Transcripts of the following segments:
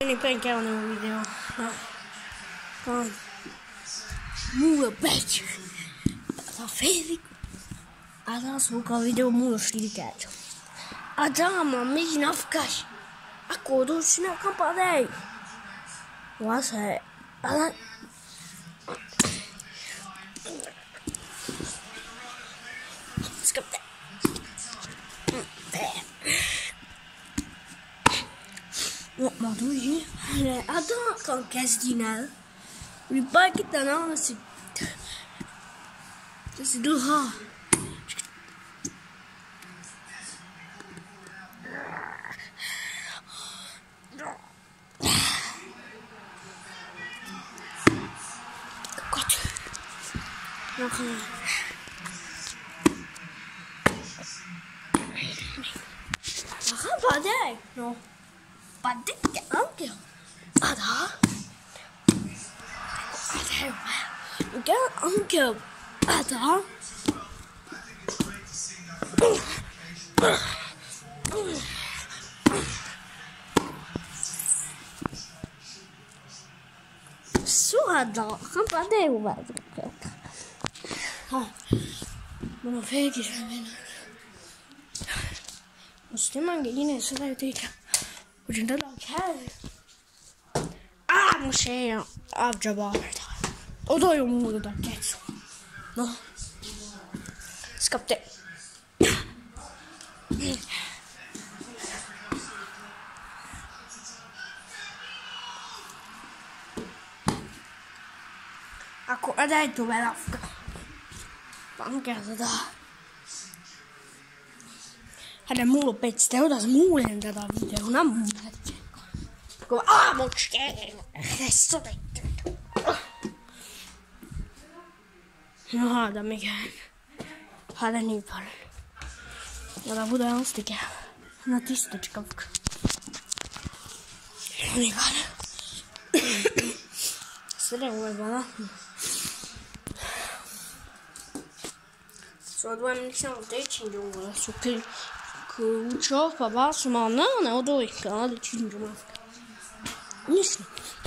Ini pengen nemu video. Kan. Mula bece. Ta fedi. Ada suka video mula štirikačo. A dama mi nafkaš. Ako doći na kampadej. Vase. Ala. Skapte. Maar doe je? Ada kan kezdjénel. Úgy bárkit nem veszik. Ez duha. Kakot. Aha, badai. No. Badai anke. Ada. Gel anke. Ada. Suada. Kan badai uvad. Bunu fake sen. Måste man gå in i så där tycker. Och den där här. Måste jag avjobba. Och då är jag modig där gets. No. Skapte. Aku ada itu belaf. Pankkeessa tää. Hade mulla petsi otas muulen tätä videona mun petsi. Kun aamukseen sotettu. No haada mikään. Haada niin paljon. Jota puhutaan ostikään. No tistotskavka. Niin paljon. Sitä voi vaan. Så då är det liksom det tjinjunga så kucho papa smana na då ikka det tjinjunga. Ništa.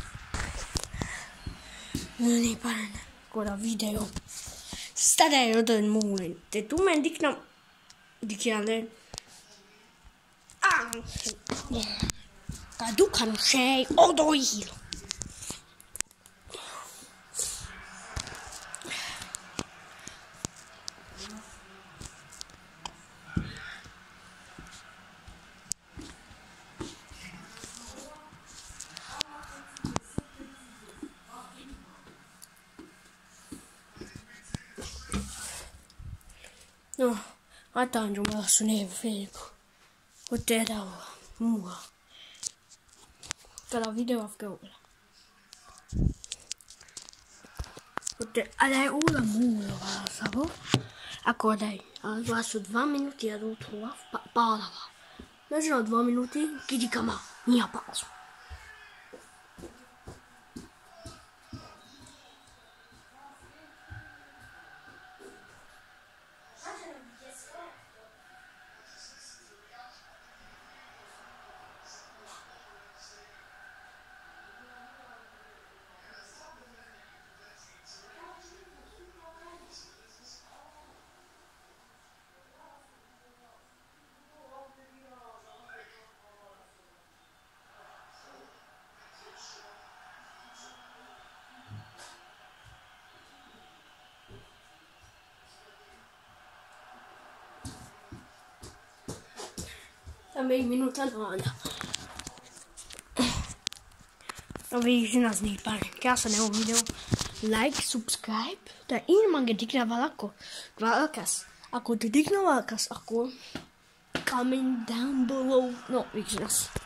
Niin paljon. Koda video. Sitä ei jotain muulin. Te tumen dikna dikianen. Kadukan shei odoihilo. No, ataan jumala sun ei feiko. Kun tehdään mua. Tällä video afkeudella. Mutta älä ulla muulla savo. Ako dai. Alvasu 2 minuuttia ruutua palava. No se on 2 minuuttia kidikama. Nia palsu. Tämä ei minuutan aina. Och vi syns ni på kanske en video. Like, subscribe. Där ilman gedigna valako. Valakas. Aku gedigna valakas aku. Comment down below. No, vi syns.